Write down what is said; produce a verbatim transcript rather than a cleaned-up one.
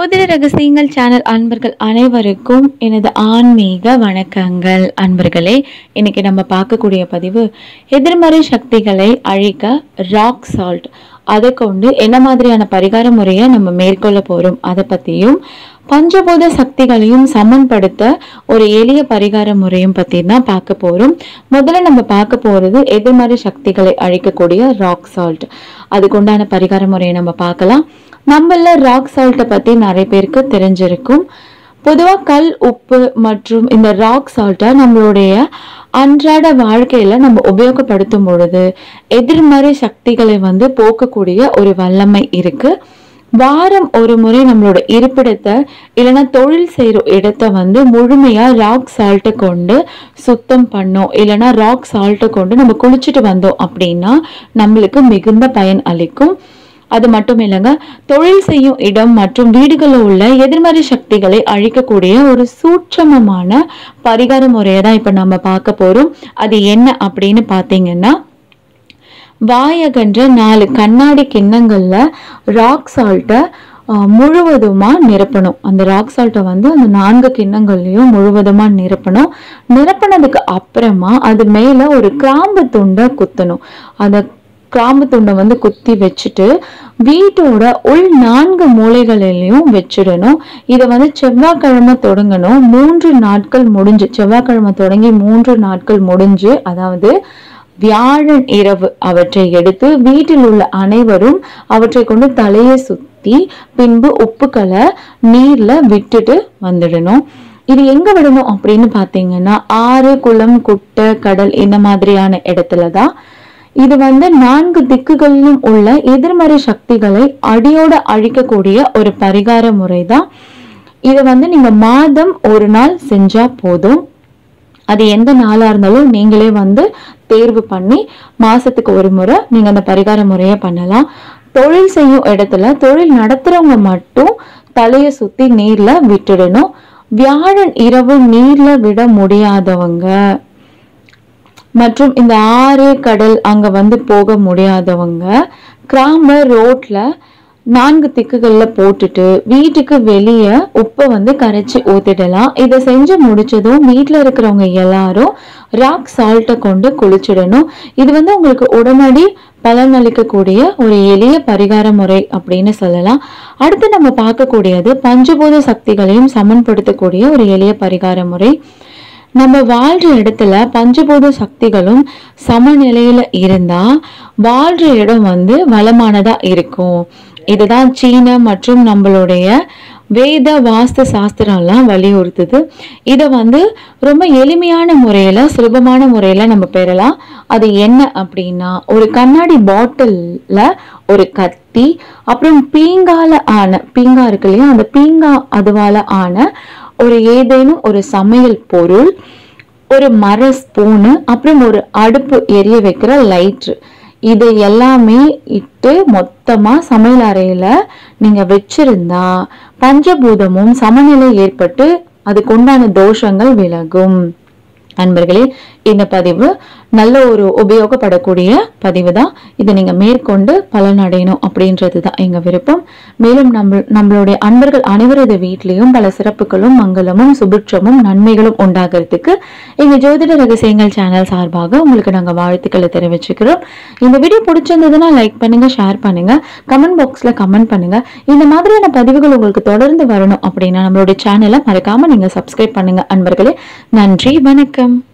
ஜோதிட ரகசியங்கள் சேனல் அன்பர்கள் அனைவருக்கும் எனது ஆன்மீக வணக்கங்கள். அன்பர்களே, இன்னைக்கு நம்ம பார்க்கக்கூடிய பதிவு எதிர்மறை சக்திகளை அழிக்க ராக் சால்ட், அதை கொண்டு என்ன மாதிரியான பரிகார முறையை நம்ம மேற்கொள்ள போறோம் அதை பத்தியும், பஞ்சபூத சக்திகளையும் சமன்படுத்த ஒரு எளிய பரிகார முறையும் பத்தி தான் பார்க்க போறோம். முதல்ல நம்ம பார்க்க போறது எதிர்மறை சக்திகளை அழிக்கக்கூடிய ராக் சால்ட், அதுக்குண்டான பரிகார முறையை நம்ம பார்க்கலாம். நம்மள ராக் சால்ட்டை பத்தி நிறைய பேருக்கு தெரிஞ்சிருக்கும். பொதுவா கல், உப்பு மற்றும் இந்த ராக் சால்ட்டை நம்மளுடைய அன்றாட வாழ்க்கையில நம்ம உபயோகப்படுத்தும் பொழுது எதிர்மறை சக்திகளை வந்து போக்கக்கூடிய ஒரு வல்லமை இருக்கு. வாரம் ஒரு முறை நம்மளோட இருப்பிடத்தை இல்லைன்னா தொழில் செய்யற இடத்தை வந்து முழுமையா ராக் சால்ட்டை கொண்டு சுத்தம் பண்ணோம், இல்லைன்னா ராக் சால்ட்டை கொண்டு நம்ம குளிச்சுட்டு வந்தோம் அப்படின்னா நம்மளுக்கு மிகுந்த பயன் அளிக்கும். அது மட்டும் இல்லைங்க, தொழில் செய்யும் இடம் மற்றும் வீடுகளில் உள்ள எதிர்மறை சக்திகளை அழிக்கக்கூடிய ஒரு சூட்சமமான பரிகார முறையை தான் இப்ப நம்ம பார்க்க போறோம். அது என்ன அப்படின்னு பாத்தீங்கன்னா, வாயகன்ற நாலு கண்ணாடி கிண்ணங்கள்ல ராக் சால்ட்டை முழுவதுமா நிரப்பணும். அந்த ராக் சால்ட்டை வந்து அந்த நான்கு கிண்ணங்கள்லயும் முழுவதுமா நிரப்பணும். நிரப்பினதுக்கு அப்புறமா அது மேல ஒரு கிராம்பு துண்டை குத்தணும். அந்த கிராம்பு துண்டை வந்து குத்தி வச்சுட்டு வீட்டோட உள் நான்கு மூலைகளிலையும் வச்சிடணும். இதை வந்து செவ்வாய்க்கிழமை தொடங்கணும். மூன்று நாட்கள் முடிஞ்சு, செவ்வாய்க்கிழமை தொடங்கி மூன்று நாட்கள் முடிஞ்சு, அதாவது வியாழன் இரவு அவற்றை எடுத்து வீட்டில் உள்ள அனைவரும் அவற்றை கொண்டு தலையை சுத்தி பின்பு உப்புக்களை நீர்ல விட்டுட்டு வந்துடணும். இது எங்க விடணும் அப்படின்னு பாத்தீங்கன்னா, ஆறு, குளம், குட்டை, கடல் இந்த மாதிரியான இடத்துலதான். இது வந்து நான்கு திக்குகளிலும் உள்ள எதிர்மறை சக்திகளை அடியோட அழிக்கக்கூடிய ஒரு பரிகார முறை தான். இதை வந்து நீங்க மாதம் ஒரு நாள் செஞ்சா போதும். அது எந்த நாளா இருந்தாலும் நீங்களே வந்து தேர்வு பண்ணி மாசத்துக்கு ஒரு முறை நீங்க அந்த பரிகார முறையை பண்ணலாம். தொழில் செய்யும் இடத்துல தொழில் நடத்துறவங்க மட்டும் தலையை சுத்தி நீர்ல விட்டுடணும். வியாழன் இரவு நீர்ல விட முடியாதவங்க மற்றும் இந்த ஆறு, கடல் அங்க வந்து போக முடியாதவங்க கிராம ரோட்ல நான்கு திக்குகள்ல போட்டுட்டு வீட்டுக்கு வெளியே உப்பை வந்து கரைச்சி ஊத்திடலாம். இதை செஞ்சு முடிச்சதும் வீட்டுல இருக்கிறவங்க எல்லாரும் ராக் சால்ட்டை கொண்டு குளிச்சிடணும். இது வந்து உங்களுக்கு உடனடி பலன் அளிக்கக்கூடிய ஒரு எளிய பரிகார முறை அப்படின்னு சொல்லலாம். அடுத்து நம்ம பார்க்கக்கூடியது பஞ்சபூத சக்திகளையும் சமன்படுத்தக்கூடிய ஒரு எளிய பரிகார முறை. நம்ம வாழ்ற இடத்துல பஞ்சபூத சக்திகளும் சமநிலையில இருந்தா வாழ்ற இடம் வந்து வளமானதா இருக்கும். இதுதான் சீன மற்றும் நம்மளுடைய வேத வாஸ்து சாஸ்திரம் எல்லாம் வலியுறுத்துது. இதை வந்து ரொம்ப எளிமையான முறையில சுலபமான முறையில நம்ம பெறலாம். அது என்ன அப்படின்னா, ஒரு கண்ணாடி பாட்டில்ல ஒரு கத்தி, அப்புறம் பீங்கால ஆன பீங்கா இருக்கு இல்லையா, அந்த பீங்கா அதுவால ஆன ஒரு ஏதேனும் ஒரு சமையல் பொருள், ஒரு மர ஸ்பூனு, அப்புறம் ஒரு அடுப்பு எரிய வைக்கிற லைட்ரு, இது எல்லாமே இட்டு மொத்தமா சமையல் அறையில நீங்க வச்சிருந்தா பஞ்சபூதமும் சமநிலை ஏற்பட்டு அதுக்கு உண்டான தோஷங்கள் விலகும். அன்பர்களே, இந்த பதிவு நல்ல ஒரு உபயோகப்படக்கூடிய பதிவு தான். இதை நீங்க மேற்கொண்டு பலன் அடையணும் அப்படின்றது தான் எங்க விருப்பம். மேலும் நம்ம நம்மளுடைய அன்பர்கள் அனைவரது வீட்லயும் பல சிறப்புகளும் மங்களமும் சுபிட்சமும் நன்மைகளும் உண்டாகிறதுக்கு எங்க ஜோதிட ரகசியங்கள் சேனல் சார்பாக உங்களுக்கு நாங்க வாழ்த்துக்களை தெரிவிச்சுக்கிறோம். இந்த வீடியோ பிடிச்சிருந்ததுன்னா லைக் பண்ணுங்க, ஷேர் பண்ணுங்க, கமெண்ட் பாக்ஸ்ல கமெண்ட் பண்ணுங்க. இந்த மாதிரியான பதிவுகள் உங்களுக்கு தொடர்ந்து வரணும் அப்படின்னா நம்மளுடைய சேனலை மறக்காம நீங்க சப்ஸ்கிரைப் பண்ணுங்க. அன்பர்களே, நன்றி, வணக்கம்.